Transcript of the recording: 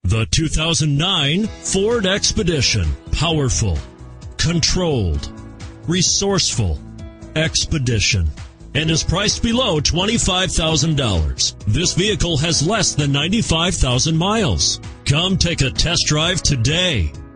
The 2009 Ford Expedition. Powerful, controlled, resourceful Expedition, and is priced below $25,000. This vehicle has less than 95,000 miles. Come take a test drive today.